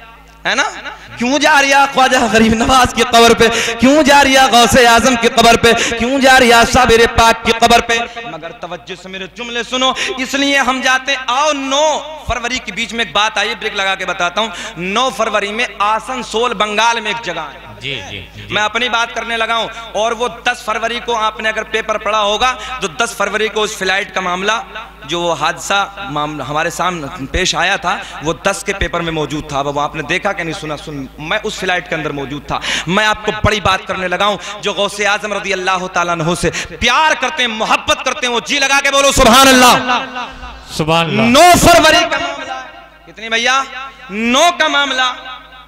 है ना, क्यों जा रिया ख्वाजा गरीब नवाज की कब्र पे, क्यों जा रिया गौसे आजम की कब्र पे, क्यों जा रिया साबिर पाक की कब्र पे। मगर तवज्जो से मेरे जुमले सुनो, इसलिए हम जाते। आओ 9 फरवरी के बीच में एक बात आई, ब्रेक लगा के बताता हूँ। 9 फरवरी में आसनसोल बंगाल में एक जगह है, जी, जी, जी। मैं अपनी बात करने लगा हूं, और वो 10 फरवरी को आपने अगर पेपर पढ़ा होगा तो 10 फरवरी को उस फ्लाइट का मामला, जो हादसा हमारे सामने पेश आया था, वो 10 के पेपर में मौजूद था। वो आपने देखा कि नहीं सुना? मैं उस फ्लाइट के अंदर मौजूद था। मैं आपको बड़ी बात करने लगा हूं, जो गौसे आजम रज़ी अल्लाह ताला अन्हु से प्यार करते हैं, मोहब्बत करते हैं, वो जी लगा के बोलो सुभान अल्लाह, सुभान अल्लाह। 9 फरवरी का मामला, कितनी भैया, 9 का मामला।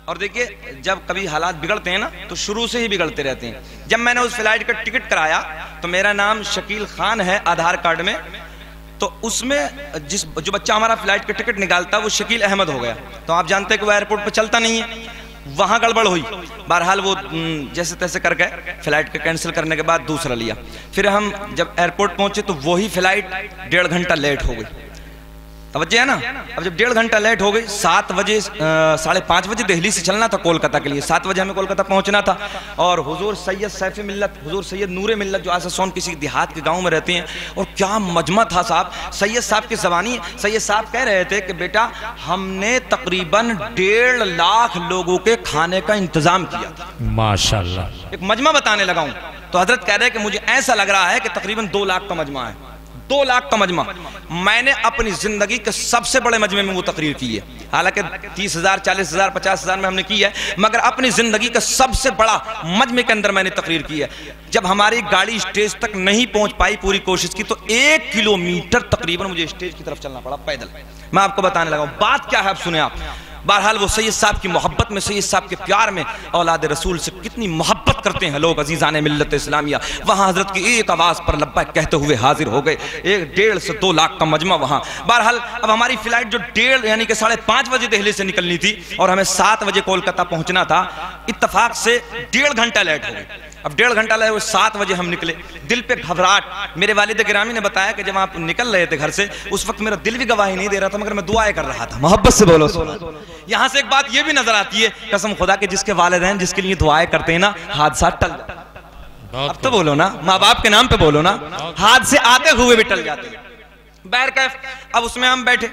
और देखिए जब कभी हालात बिगड़ते हैं ना तो शुरू से ही बिगड़ते रहते हैं। जब मैंने उस फ्लाइट का टिकट कराया तो मेरा नाम शकील खान है आधार कार्ड में, तो उसमें जो बच्चा हमारा फ्लाइट का टिकट निकालता वो शकील अहमद हो गया। तो आप जानते हैं कि वो एयरपोर्ट पर चलता नहीं है, वहां गड़बड़ हुई। बहरहाल वो जैसे तैसे कर गए, फ्लाइट का कैंसिल करने के बाद दूसरा लिया। फिर हम जब एयरपोर्ट पहुंचे तो वही फ्लाइट 1.5 घंटा लेट हो गई। तवज्जो है ना। अब जब 1.5 घंटा लेट हो गई, 7 बजे 5:30 बजे दिल्ली से चलना था कोलकाता के लिए, 7 बजे हमें कोलकाता पहुंचना था। और हुजूर सैयद सैफ मिल्लत, हुजूर सैयद नूरे मिल्लत जो आसासोन किसी देहात के गांव में रहते हैं, और क्या मजमा था साहब। सैयद साहब की ज़बानी, सैयद साहब कह रहे थे कि बेटा हमने तकरीबन 1.5 लाख लोगों के खाने का इंतजाम किया था। माशाल्लाह। एक मजमा बताने लगा हूं तो हजरत कह रहे हैं कि मुझे ऐसा लग रहा है कि तकरीबन 2 लाख का मजमा है। 2 लाख का मजमा। मैंने अपनी जिंदगी के सबसे बड़े मजमे में वो तकरीर की है। हालांकि 30,000, 40,000, 50,000 में हमने की है, मगर अपनी जिंदगी का सबसे बड़ा मजमे के अंदर मैंने तकरीर की है। जब हमारी गाड़ी स्टेज तक नहीं पहुंच पाई, पूरी कोशिश की, तो 1 किलोमीटर तकरीबन मुझे स्टेज की तरफ चलना पड़ा पैदल। मैं आपको बताने लगा हूं बात क्या है, आप सुने आप। बहरहाल वो सैयद साहब की मोहब्बत में, सैयद साहब के प्यार में, औलाद रसूल से कितनी मोहब्बत करते हैं लोग अजीज़ान मिल्लत इस्लामिया। वहाँ हजरत की एक आवाज़ पर लब्बैक कहते हुए हाजिर हो गए। 1.5 से 2 लाख का मजमा वहाँ। बहरहाल अब हमारी फ्लाइट जो 1.5 यानी कि 5:30 बजे दिल्ली से निकलनी थी और हमें 7 बजे कोलकाता पहुँचना था, इत्तफाक से 1.5 घंटा लेट हो गई। अब 1.5 घंटा लगे, 7 बजे हम निकले। दिल पे घबराहट। मेरे वालिद गिरामी ने बताया कि जब आप निकल रहे थे घर से, उस वक्त मेरा दिल भी गवाही नहीं दे रहा था, मगर मैं दुआएं कर रहा था। मोहब्बत से बोलो। यहां से एक बात ये भी नजर आती है, कसम खुदा के जिसके वालिदैन जिसके लिए दुआएं करते हैं ना, हादसा टल जाता है। अब तो बोलो ना, माँ बाप के नाम पे बोलो ना, हादसे आते हुए भी टल जाते हैं। बहरकैफ अब उसमें हम बैठे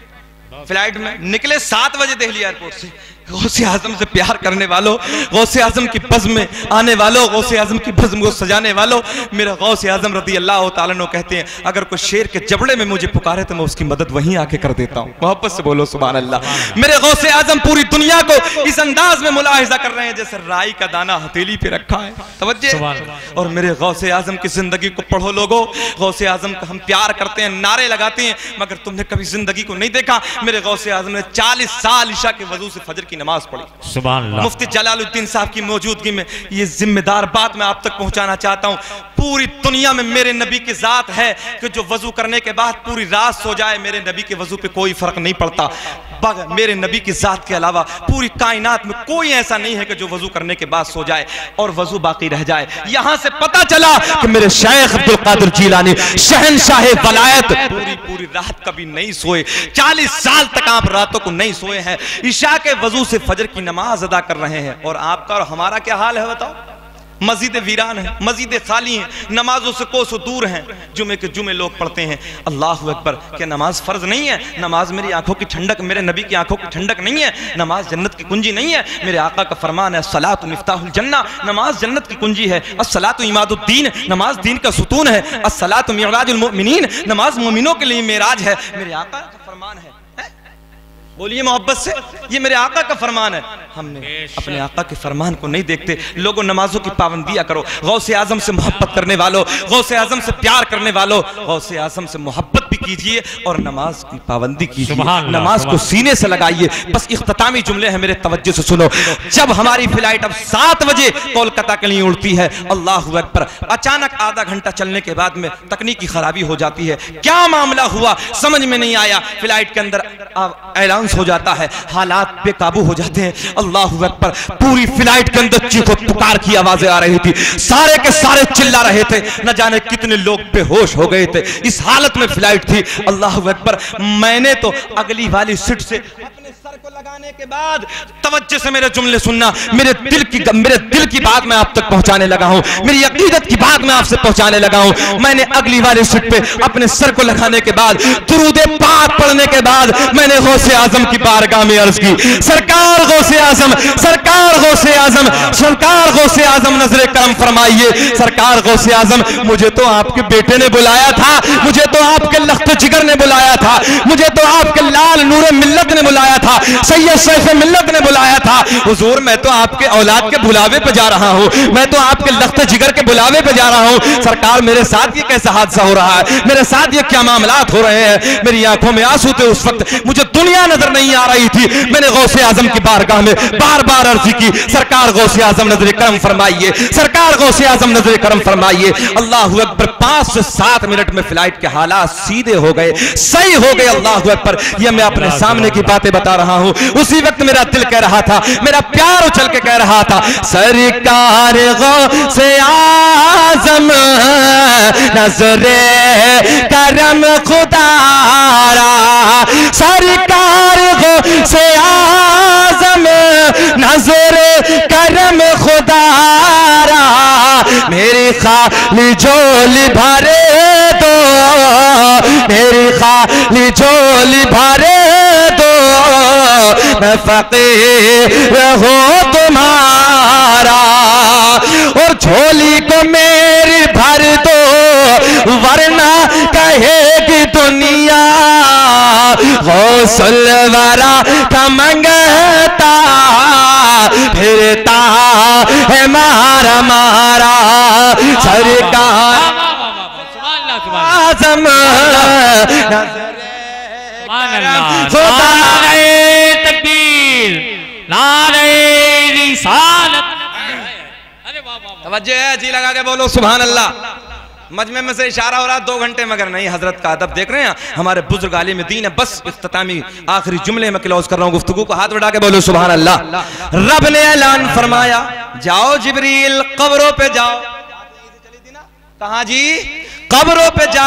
फ्लाइट में, निकले 7 बजे दिल्ली एयरपोर्ट से। गौसे आजम से प्यार करने वालों, गौसे आजम की बज़्म में आने वालों, गौसे आजम की बज़्म को सजाने वालों, मेरा गौसे आजम रज़ी अल्लाह तआला अन्हु कहते हैं, अगर कोई शेर के जबड़े में मुझे पुकारे तो मैं उसकी मदद वहीं आके कर देता हूँ। मोहब्बत से बोलो सुभान अल्लाह। मेरे गौसे आजम पूरी दुनिया को इस अंदाज में मुलाहिजा कर रहे हैं जैसे राई का दाना हथेली पे रखा है। तवज्जो। और मेरे गौसे आजम की जिंदगी को पढ़ो लोगो। गौसे आजम का हम प्यार करते हैं, नारे लगाते हैं, मगर तुमने कभी जिंदगी को नहीं देखा। मेरे गौसे आजम ने 40 साल ईशा के वजू से फजर की नमाज पढ़ी। सुभान अल्लाह। मुफ्ती जलालुद्दीन साहब की मौजूदगी में ये जिम्मेदार बात मैं आप तक पहुंचाना चाहता हूं, पूरी दुनिया में मेरे नबी की जात है कि जो वजू करने के बाद पूरी रात सो जाए, मेरे नबी के वजू पे कोई फर्क नहीं पड़ता। मेरे नबी की जात के अलावा पूरी कायनात में कोई ऐसा नहीं है कि जो वजू करने के बाद सो जाए और वजू बाकी रह जाए। यहां से पता चला कि मेरे शेख अब्दुल कादिर जीलानी शहंशाह वलायत पूरी रात कभी नहीं सोए। 40 साल तक आप रातों को नहीं सोए हैं, ईशा के वजू से फजर की नमाज अदा कर रहे हैं। और आपका और हमारा क्या हाल है बताओ? मस्जिद वीरान है, मस्जिद खाली हैं, नमाजों से कोसों दूर हैं। जुमे के जुमे लोग पढ़ते हैं। अल्लाहु अकबर। क्या नमाज फर्ज नहीं है? नमाज मेरी आंखों की ठंडक, मेरे नबी की आंखों की ठंडक नहीं है? नमाज जन्नत की कुंजी नहीं है? मेरे आका का फरमान है, सलातु मिफ्ताहुल जन्ना, नमाज जन्नत की कुंजी है। अस्सलातु इमादुद्दीन, नमाज दीन का सुतून है। अस्सलातु मिअराजुल मुमिनीन, नमाज मोमिनों के लिए मेराज है। मेरे आका का फरमान है। बोलिए मोहब्बत से, ये मेरे आका का फरमान है। हमने अपने आका के फरमान को नहीं देखते। लोगों नमाजों की पाबंदियां करो। गौसे आजम से मोहब्बत करने वालों, गौसे आजम से प्यार करने वालों, गौसे आजम से मोहब्बत भी कीजिए और नमाज की पाबंदी कीजिए। नमाज को सीने से लगाइए। बस इख्तितामी जुमले हैं मेरे, तवज्जो से सुनो। जब हमारी फ्लाइट अब 7 बजे कोलकाता के लिए उड़ती है, अल्लाहु अकबर, अचानक आधा घंटा चलने के बाद में तकनीकी खराबी हो जाती है। क्या मामला हुआ समझ में नहीं आया। फ्लाइट के अंदर ऐलान हो जाता है, हालात बेकाबू हो जाते हैं। अल्लाहु अकबर। पूरी फ्लाइट के अंदर चीखो पुकार की आवाजें आ रही थी, सारे के सारे चिल्ला रहे थे, न जाने कितने लोग बेहोश हो गए थे। इस हालत में फ्लाइट थी। अल्लाहु अकबर। मैंने तो अगली वाली सीट से अपने सर को लगाने के बाद, तवज्जो से मेरे जुमले सुनना, मेरे दिल की बात मैं आप तक पहुंचाने लगा हूं, मेरी अकीदत की बात मैं आपसे पहुंचाने लगा हूं। मैंने अगली वाली सीट पे अपने सर को लगाने के बाद, दुरूद पाक पढ़ने के बाद, मैंने गौसे आजम की बारगाह में अर्ज की, सरकार गौसे आजम, सरकार गौसे आजम, सरकार गौसे आजम, नजरे करम फरमाइए। सरकार गौसे आजम, मुझे तो आपके बेटे ने बुलाया था, मुझे तो आपके लख्त जिगर ने बुलाया था, मुझे तो आपके लाल नूरे मिल्लत ने बुलाया था, सैयद सैफ मिल्लत ने बुलाया था, हुजूर मैं तो आपके औलाद के बुलावे पे जा रहा हूँ, मैं तो आपके लख्त जिगर के बुलावे पे जा रहा हूँ, सरकार मेरे साथ ये कैसा हादसा हो रहा है, मेरे साथ ये क्या मामलात हो रहे हैं। मेरी आंखों में आंसू थे उस वक्त, मुझे दुनिया नजर नहीं आ रही थी। मैंने गौसे आजम की बारगाह में बार बार अर्जी की, सरकार गौसे आजम नजर करम फरमाइए, सरकार गौसे आजम नजर करम फरमाइए। अल्लाह अकबर, 5 से 7 मिनट में फ्लाइट के हालात सीधे हो गए, सही हो गए। अल्लाह अकबर, ये मैं अपने सामने की बातें बता रहा हूँ। उसी वक्त मेरा दिल कह रहा था, मेरा प्यार उछल के कह रहा था, सरकार गौसे आजम नजरे करम खुदारा, सरकार गौसे आजम नजरे करम खुदारा, मेरी खाली झोली भरे दो, मेरी खाली झोली भरे दो, मैं फकीर हूँ तुम्हारा, और झोली को मेरी भर दो, वरना कहेगी दुनिया गौसल वरा का मंगता फिरता है मारा मारा, सरकार आजम तकबीर, नारे रिसालत। तवज्जो है, जी लगा के बोलो सुभान अल्लाह। मजमे में से इशारा हो रहा 2 घंटे, मगर नहीं, हजरत का अदब देख रहे हैं हमारे बुजुर्ग आलिम दीन है। बस इख्तितामी आखिरी जुमले में क्लोज कर रहा हूं गुफ्तगू को, हाथ बढ़ा के बोलो सुभान अल्लाह। रब ने ऐलान फरमाया, जाओ जिब्रील कब्रों पे जाओ। कहां जी? कब्रों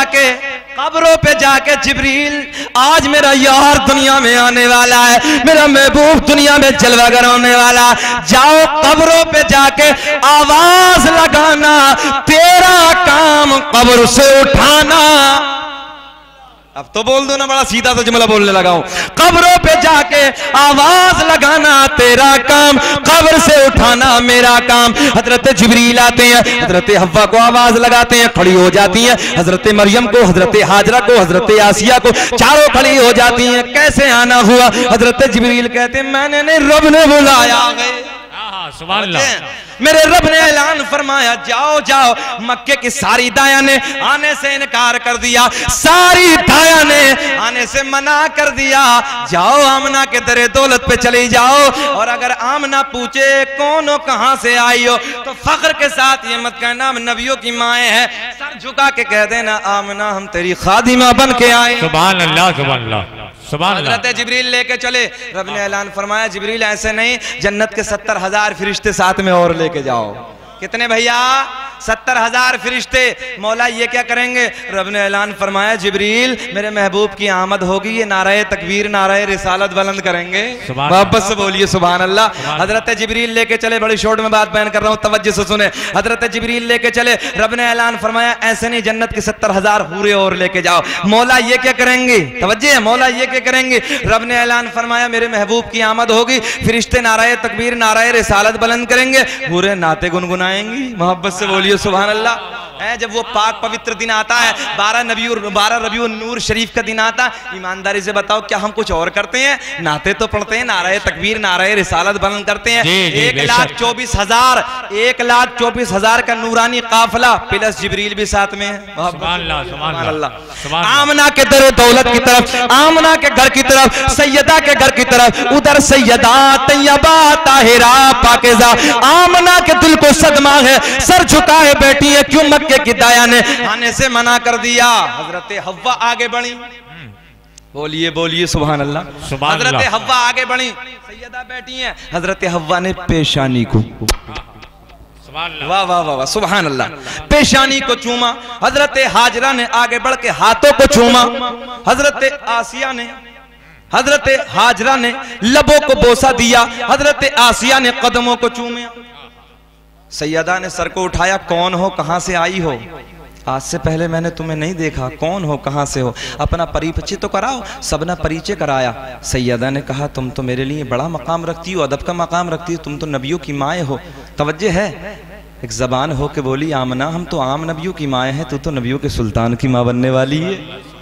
पे जाके जिब्रील, आज मेरा यार दुनिया में आने वाला है, मेरा महबूब दुनिया में जलवागर होने वाला, जाओ कब्रों पे जाके आवाज लगाना, तेरा काम कब्र से उठाना। अब तो बोल दो ना, बड़ा सीधा सा जुमला बोलने लगा हूं। कब्रों पे जाके आवाज लगाना, तेरा काम कब्र से उठाना, मेरा काम। हजरत जिब्रील आते हैं, हजरत हव्वा को आवाज लगाते हैं, खड़ी हो जाती हैं, हजरत मरियम को, हजरत हाजरा को, हजरत आसिया को, चारों खड़ी हो जाती हैं। कैसे आना हुआ? हजरत जिब्रील कहते हैं, मैंने नहीं, रब ने बुलाया। सुभान अल्लाह। मेरे रब ने ऐलान फरमाया, जाओ जाओ। मक्के की सारी दाया ने आने से इनकार कर दिया, सारी दाया ने आने से मना कर दिया। जाओ आमना के दरे दौलत पे चली जाओ, और अगर आमना पूछे कौन हो, कहां से आई हो, तो फख्र के साथ ये मत कहना हम नबियों की माएँ हैं, सर झुका के कह देना, आमना हम तेरी खादिमा बन के आए। सुभान अल्लाह, सुभान अल्लाह। हजरत जिब्रील लेके चले। रब ने ऐलान फरमाया, जिब्रील ऐसे नहीं, जन्नत के 70,000 फरिश्ते साथ में और लेके जाओ। कितने भैया? 70,000 फरिश्ते। मौला ये क्या करेंगे? रब ने ऐलान फरमाया, जिब्रील मेरे महबूब की आमद होगी, ये नाराए तकबीर नाराए रिसालत बुलंद करेंगे। वापस से बोलिए सुभान अल्लाह। हजरत जिब्रील लेके चले, बड़ी शॉर्ट में बात बयान कर रहा हूँ, तवज्जो से सुने। हजरत जिब्रील लेके चले, रब ने ऐलान फरमाया, ऐसे नहीं, जन्नत के 70,000 हूरे और लेके जाओ। मौला ये क्या करेंगे? तवज्जो है, मौला ये क्या करेंगे? रब ने ऐलान फरमाया, मेरे महबूब की आमद होगी, फरिश्ते नाराए तकबीर नाराए रिसालत बुलंद करेंगे, हूरे नाते गुनगुनाएंगी। मोहब्बत से बोलिए सुभान अल्लाह। जब वो पाक पवित्र दिन आता है, 12 रबीउन नूर शरीफ का दिन आता, ईमानदारी से बताओ क्या हम कुछ और करते हैं? नाते तो पढ़ते हैं, नाराए तकबीर नाराए रिसालत बुलंद करते हैं। 1,24,000 का नूरानी काफिला प्लस जिब्रील भी साथ में है। सुभान अल्लाह। आमना के दर दौलत की तरफ, आमना के घर की तरफ, सैयदा के घर की तरफ, उधर सैयदा तैयबा ताहिरा पाकीज़ा। आमना के दिल को सदमा है, सर झुकाए बैठी है, क्यों? मक्के की दाया ने आने से मना कर दिया। हजरत हव्वा आगे बढ़ी, बोलिए बोलिए सुभान अल्लाह। हजरत हव्वा आगे बढ़ी, सैयदा बैठी हैं, हजरत हव्वा ने पेशानी को, वाह वाह वाह वाह सुभान अल्लाह, पेशानी को चूमा। हजरत हाजरा ने आगे बढ़ के हाथों को चूमा। हजरत आसिया ने, हजरत हाजरा ने लबों को बोसा दिया, हजरत आसिया ने कदमों को चूमे। सैयदा ने सर को उठाया, कौन हो, कहां से आई हो? आज से पहले मैंने तुम्हें नहीं देखा, कौन हो, कहां से हो, अपना परिचय तो कराओ। सबने परिचय कराया। सैयदा ने कहा, तुम तो मेरे लिए बड़ा मकाम रखती हो, अदब का मकाम रखती हो, तुम तो नबियों की माएँ हो। तवज्जो है, एक जबान हो के बोली, आमना हम तो आम नबियों की माएँ हैं, तू तो नबियों के सुल्तान की माँ बनने वाली है।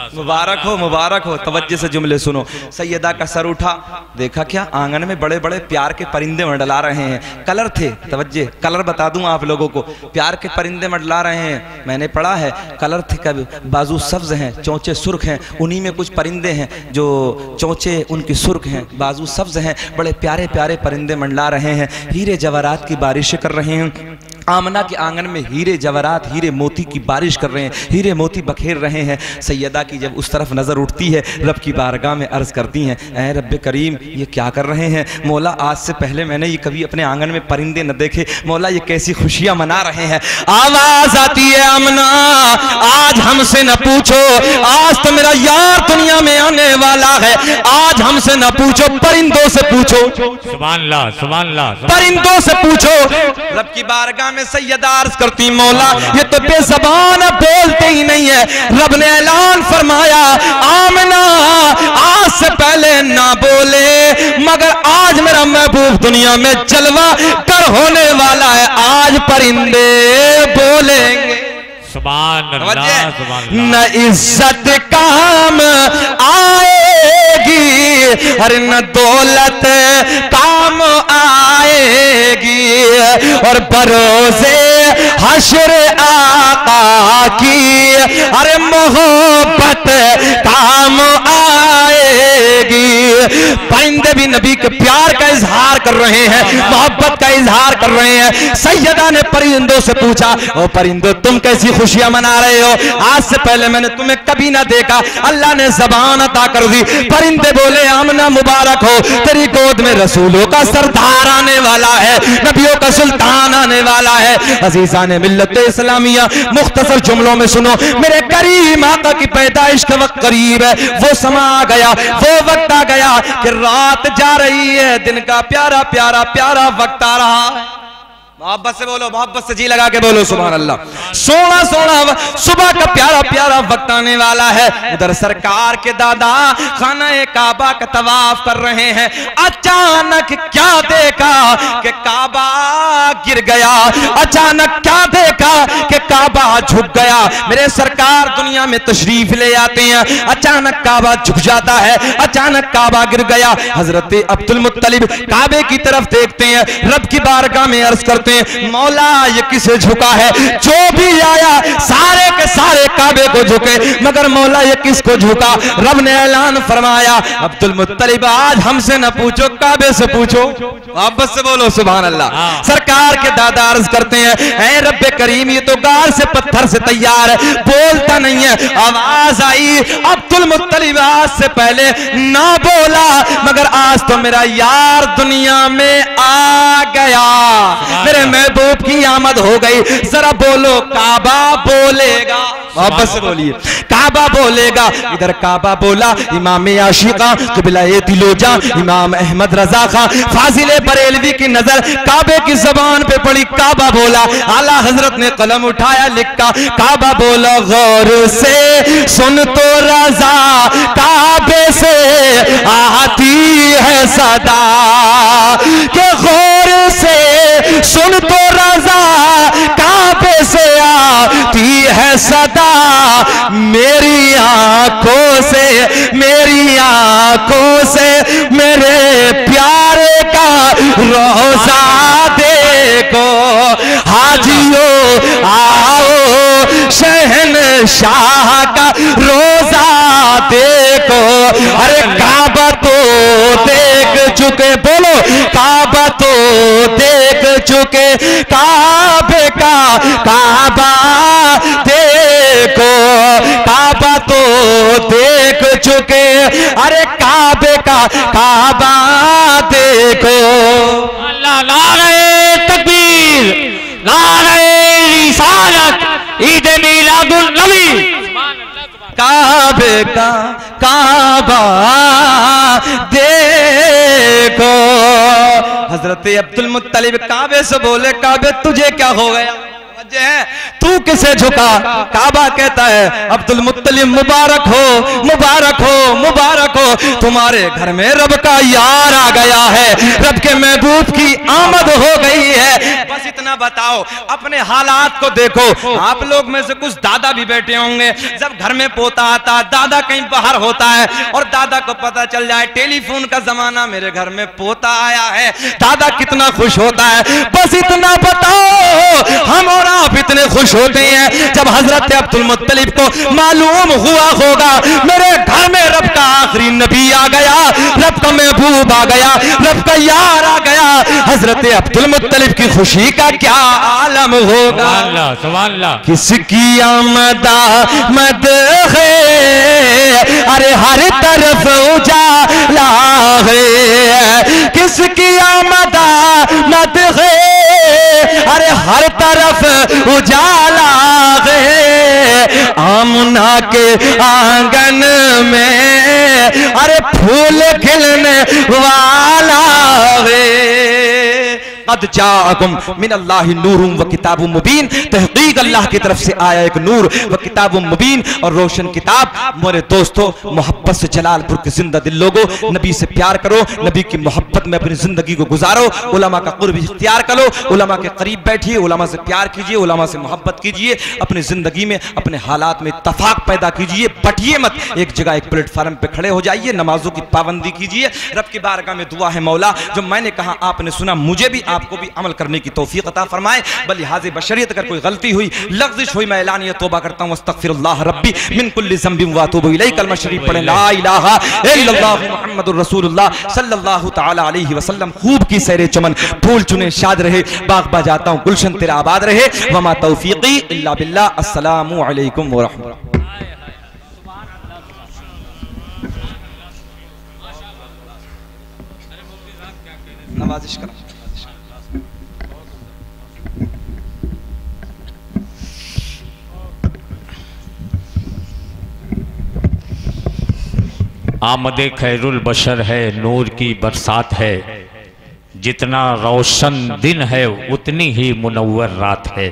मुबारक हो। तवज्जो से जुमले सुनो। सैयदा का सर उठा, देखा क्या आंगन में बड़े बड़े प्यार के परिंदे मंडला रहे हैं। कलर थे, तवज्जो, कलर बता दूं आप लोगों को। प्यार के परिंदे मंडला रहे हैं, मैंने पढ़ा है। कलर थे, कभी बाजू सब्ज हैं, चोंचे सुर्ख हैं। उन्हीं में कुछ परिंदे हैं जो चोंचे उनकी सुर्ख हैं, बाजू सब्ज हैं। बड़े प्यारे प्यारे परिंदे मंडला रहे हैं, हीरे जवाहरात की बारिशें कर रहे हैं। आमना के आंगन में हीरे जवाहरात, हीरे मोती की बारिश कर रहे हैं, हीरे मोती बखेर रहे हैं। सैयदा की जब उस तरफ नजर उठती है, रब की बारगाह में अर्ज करती हैं, ऐ रब्बे करीम, ये क्या कर रहे हैं मौला? आज से पहले मैंने ये कभी अपने आंगन में परिंदे न देखे। मौला ये कैसी खुशियां मना रहे हैं। आवाज आती है, आमना आज हमसे न पूछो, आज तो मेरा यार दुनिया में आने वाला है। आज हमसे न पूछो, परिंदों से पूछो। सुभान अल्लाह, सुभान अल्लाह। परिंदों से पूछो। रब की बारगाह में सैयदा अर्ज करती, मौला ये तो बेज़बान बोलते ही नहीं है। रब ने ऐलान फरमाया, आमना आज से पहले ना बोले, मगर आज मेरा महबूब दुनिया में जलवा कर होने वाला है। आज परिंदे बोलेंगे। सुभान अल्लाह, सुभान अल्लाह। न इज्जत काम आएगी, अरे न दौलत काम आएगी, और बरोज़े हश्र आका की अरे मोहब्बत काम आएगी। परिंदे भी नबी के प्यार का इजहार कर रहे हैं, मोहब्बत का इजहार कर रहे हैं। सैयदा ने परिंदों से पूछा, ओ परिंदो तुम कैसी खुशियां मना रहे हो? आज से पहले मैंने तुम्हें कभी ना देखा। अल्लाह ने ज़बान अता कर दी। परिंदे बोले, आमना मुबारक हो, तेरी गोद में रसूलों का सरदार आने वाला है, नबियों का सुल्तान आने वाला है। अजीज़ान मिल्लत इस्लामिया, मुख्तसर जुमलों में सुनो, मेरे करीम आका की पैदाइश का वक्त करीब है। वो समा आ गया, वो वक्त आ गया कि रात जा रही है, दिन का प्यारा प्यारा प्यारा वक्त आ रहा है। मोहब्बत से बोलो, मोहब्बत से जी लगा के बोलो सुभान अल्लाह। सोना सोना सुबह का प्यारा प्यारा वक्त आने वाला है। उधर सरकार के दादा खाना-ए काबा का तवाफ कर रहे हैं। अचानक क्या देखा कि काबा गिर गया। अचानक क्या देखा कि काबा झुक गया। मेरे सरकार दुनिया में तशरीफ ले आते हैं, अचानक काबा झुक जाता है, अचानक काबा गिर गया। हजरत अब्दुल मुत्तलिब काबे की तरफ देखते हैं, रब की बारगाह में अर्ज करते, मौला ये किसे झुका है? जो भी आया सारे के सारे काबे को झुके, मगर मौला ये किसको झुका? रब ने ऐलान फरमाया, अब्दुल मुत्तलिब आज हमसे न पूछो, काबे से पूछो। वापस से बोलो सुभान अल्लाह। सरकार के दादा अर्ज करते हैं, ऐ रब्बे करीम ये तो गार से पत्थर से तैयार है, बोलता नहीं है। आवाज आई, अब्दुल मुत्तलिब आज से पहले ना बोला, मगर आज तो मेरा यार दुनिया में आ गया, मेरे महबूब की आमद हो गई। जरा बोलो, काबा बोलेगा। वापस से बोलिए, काबा बोलेगा। इधर काबा बोला, इमाम आशिका क़िबला-ए दिलोजा इमाम अहमद रजा खां फाजिले बरेलवी की नजर काबे की जबान पे पड़ी। काबा बोला, आला हजरत ने कलम उठाया, लिखा काबा बोला, गौर से सुन तो रजा काबे से आती है सदा, के गौर से सुन तो रजा काबे से आती है सदा। मेरी आंखों से, मेरी आंखों से मेरे प्यारे का रोजा देखो। हाजियों आओ शहनशाह का रोजा देखो। अरे काबा तो देख चुके, बोलो काबा तो देख चुके, काबे का काबा देखो। काबा तो देख चुके, अरे काबे का काबा देखो। अल्लाह, नारे तकबीर, नारे रिसालत, ईद मिलादुन नबी। काबे का काबा देखो। हजरत अब्दुल मुत्तलिब काबे से बोले, काबे तुझे क्या हो गया? है तू तू किसे झुका? काबा कहता है अब्दुल मुत्तलिब मुबारक हो, मुबारक हो, मुबारक हो, तुम्हारे घर में रब का यार आ गया है, रब के महबूब की आमद हो गई है। बस इतना बताओ, अपने हालात को देखो। आप लोग में से कुछ दादा भी बैठे होंगे, जब घर में पोता आता, दादा कहीं बाहर होता है और दादा को पता चल जाए टेलीफोन का जमाना, मेरे घर में पोता आया है, दादा कितना खुश होता है। बस इतना बताओ, हम और आप इतने खुश होते हैं जब हजरत अब्दुल मुत्तलिब को मालूम हुआ होगा मेरे घर में रब का आखिरी नबी आ गया, रब का महबूब आ गया, रब का यार आ गया। हजरत अब्दुल मुत्तलिब की खुशी का क्या आलम होगा। सुभान अल्लाह। किसकी आमद है, अरे हर तरफ उजाला है, किसकी आमद है, अरे हर तरफ उजाला है। आमना के आंगन में अरे फूल खिलने वाला है। कद जाअकुम मिनल्लाहि नूरुम व किताबुम मुबीन, तहकीक अल्लाह की तरफ से आया एक नूर व किताबुम मुबीन और रोशन किताब। मेरे दोस्तों, मोहब्बत से जलालपुर के जिंदा दिल लोगों, नबी से प्यार करो, नबी की मोहब्बत में अपनी जिंदगी को गुजारो, उलमा का कुर्ब इख्तियार करो, उलमा के करीब बैठिए, उलमा से प्यार कीजिए, उलमा से मोहब्बत कीजिए, अपनी जिंदगी में अपने हालात में इत्तफाक पैदा कीजिए, बटिए मत, एक जगह एक प्लेटफार्म पे खड़े हो जाइए, नमाजों की पाबंदी कीजिए। रब की बारगाह में दुआ है, मौला जो मैंने कहा आपने सुना, मुझे भी आपको भी अमल करने की तौफीक अता फरमाए। बलिहाज़े बशरियत अगर कोई गलती हुई, लग़्ज़िश हुई, मैं ऐलानिया तौबा करता हूं, अस्तग़फिरुल्लाह रब्बी मिन कुल्लि ज़ंबिन व अतूबु इलैहि। कलमा शरीफ पढ़ें, ला इलाहा इल्लल्लाह मुहम्मदुर रसूलुल्लाह सल्लल्लाहु तआला अलैहि वसल्लम। खूब की सैरे चमन, फूल चुने शाद रहे, बाग बजाता हूं, गुलशन तेरा आबाद रहे। वमा तौफीकी इल्ला बिल्लाह। अस्सलामु अलैकुम व रहमतुल्लाह। नवाजिश करो। आमदे खैरुल बशर है, नूर की बरसात है, जितना रोशन दिन है उतनी ही मुनव्वर रात है।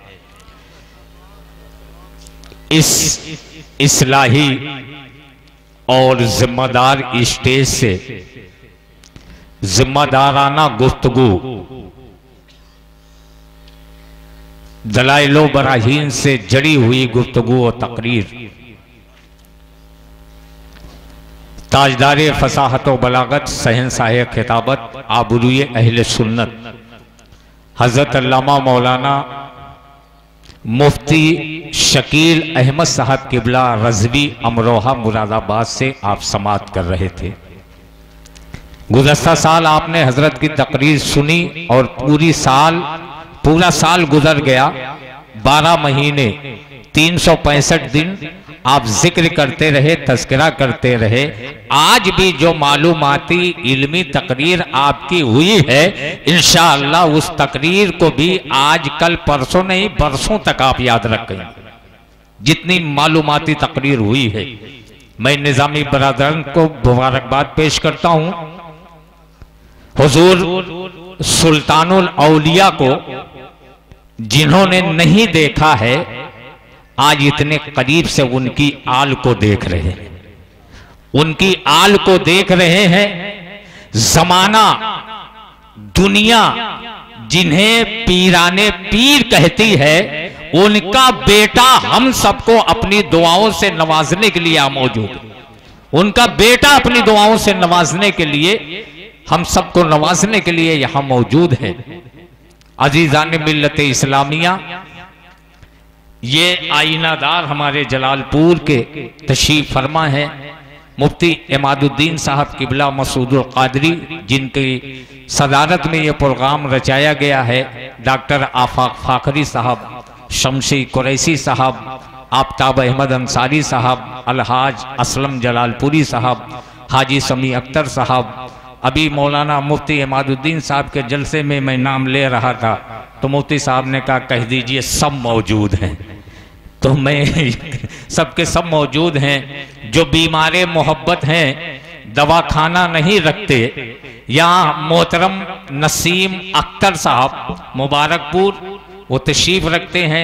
इस इस्लाही और जिम्मेदार स्टेज से जिम्मेदाराना गुफ्तगू, दलाइलो बराहीन से जड़ी हुई गुफ्तगू और तकरीर, ताजदार फसाहत व बलागत, शहंशाह खिताबत, आबरूए अहले सुन्नत, हज़रत अल्लामा मौलाना मुफ्ती शकील अहमद साहब किबला रज़वी अमरोहा मुरादाबाद से आप समाअत कर रहे थे। गुज़श्ता साल आपने हजरत की तकरीर सुनी और पूरा साल गुजर गया, 12 महीने 365 दिन आप जिक्र करते रहे, तज़किरा करते रहे। आज भी जो मालूमाती इल्मी तकरीर आपकी हुई है, इंशाअल्लाह उस तकरीर को भी आज कल परसों नहीं बरसों तक आप याद रखें, जितनी मालूमाती तकरीर हुई है। मैं निज़ामी बरादरन को मुबारकबाद पेश करता हूं। हुजूर सुल्तानुल औलिया को जिन्होंने नहीं देखा है, आज इतने करीब से उनकी आल को देख रहे हैं, उनकी आल को देख रहे हैं। जमाना, दुनिया जिन्हें पीराने पीर कहती है, उनका बेटा हम सबको अपनी दुआओं से नवाजने के लिए मौजूद है। उनका बेटा अपनी दुआओं से नवाजने के लिए, हम सबको नवाजने के लिए यहां मौजूद है। अजीजान मिल्लत इस्लामिया, ये आईनादार हमारे जलालपुर के तशरीफ फरमा है मुफ्ती इमादुद्दीन साहब किबला मसूदुल कादरी, जिनकी सदारत में ये प्रोग्राम रचाया गया है। डॉक्टर आफाक फाखरी साहब, शमशी कुरैशी साहब, आफ्ताब अहमद अंसारी साहब, अलहाज असलम जलालपुरी साहब, हाजी समी अख्तर साहब। अभी मौलाना मुफ्ती इमादुद्दीन साहब के जलसे में मैं नाम ले रहा था तो मुफ्ती साहब ने कहा कह दीजिए सब मौजूद हैं, तो मैं सबके सब मौजूद हैं। जो बीमारे मोहब्बत हैं, दवाखाना नहीं रखते, यहाँ मोहतरम नसीम अख्तर साहब मुबारकपुर वो तशरीफ रखते हैं।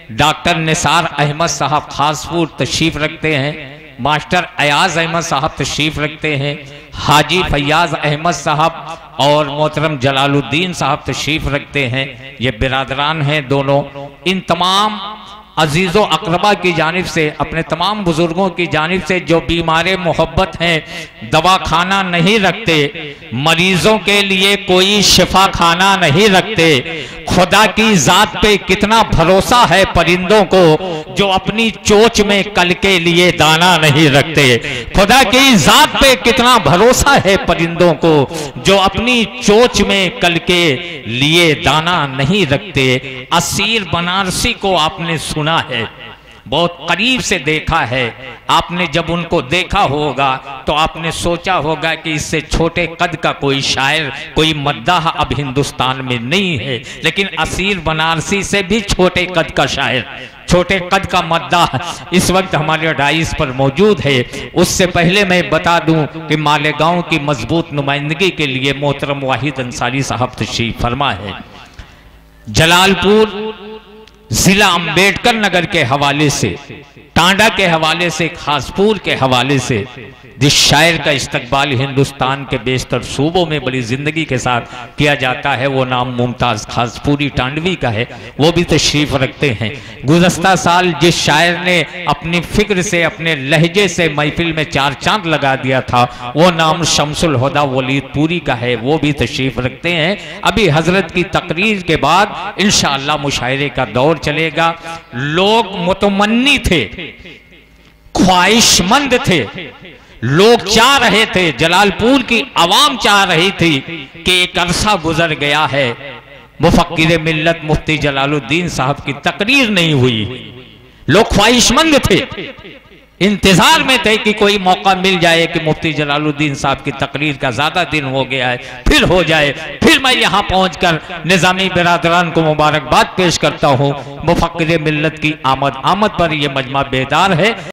डॉक्टर निसार अहमद साहब खासपुर तशरीफ रखते हैं, मास्टर अयाज अहमद साहब तशरीफ रखते हैं, हाजी फैयाज अहमद साहब और मोहतरम जलालुद्दीन साहब तशरीफ रखते हैं। ये बिरादरान हैं दोनों। इन तमाम अजीज़ो अकरबा की जानिब से, अपने तमाम बुजुर्गों की जानिब से जो बीमारे मोहब्बत हैं, दवा खाना नहीं रखते, मरीजों के लिए कोई शिफा खाना नहीं रखते। खुदा की जात पे कितना भरोसा है परिंदों को जो अपनी चोंच में कल के लिए दाना नहीं रखते। खुदा की जात पे कितना भरोसा है परिंदों को जो अपनी चोंच में कल के लिए दाना नहीं रखते। असीर बनारसी को आपने सुना है, बहुत करीब से देखा है। आपने जब उनको देखा होगा तो आपने सोचा होगा कि इससे छोटे कद का कोई शायर, कोई मद्दाह अब हिंदुस्तान में नहीं है, लेकिन असीर बनारसी से भी छोटे कद का शायर, छोटे कद का मद्दाह इस वक्त हमारे डाइस पर मौजूद है। उससे पहले मैं बता दूं कि मालेगांव की मजबूत नुमाइंदगी के लिए मोहतरम वाहिद अंसारी साहब तशरीफ फरमा है। जलालपुर जिला अंबेडकर नगर के हवाले से, टांडा के हवाले से, खासपुर के हवाले से जिस शायर का इस्तकबाल हिंदुस्तान के बेशतर सूबों में बड़ी जिंदगी के साथ किया जाता है वो नाम मुमताज खासपुरी टांडवी का है, वो भी तशरीफ रखते हैं। गुज़श्ता साल जिस शायर ने अपनी फिक्र से, अपने लहजे से महफिल में चार चांद लगा दिया था वो नाम शमसुल हुदा वलीदपुरी का है, वो भी तशरीफ रखते हैं। अभी हजरत की तकरीर के बाद इंशाअल्लाह मुशायरे का दौर चलेगा। लोग मुतमन्नी थे, ख्वाहिशमंद थे, लोग चाह रहे थे, जलालपुर की आवाम चाह रही थी कि एक अरसा गुजर गया है, मुफक्किर मिल्लत मुफ्ती जलालुद्दीन साहब की तकरीर नहीं हुई। लोग ख्वाहिशमंद थे, इंतजार में थे कि कोई मौका मिल जाए कि मुफ्ती जलालुद्दीन साहब की तकरीर का ज्यादा दिन हो गया है, फिर हो जाए, फिर मैं यहां पहुंचकर निजामी बिरादरान को मुबारकबाद पेश करता हूं। मुफक्किर मिल्लत की आमद पर यह मजमा बेदार है।